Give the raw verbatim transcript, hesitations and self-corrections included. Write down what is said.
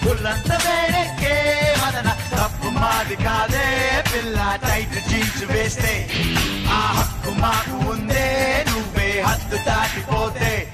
పుల్లంత వేడెక్కే మదన తప్పు మాది కాదే పిల్ల టైట్ జీన్స్ వేస్తే ఆ హక్కు మాకు ఉందే నువ్వే హద్దు దాటిపోతే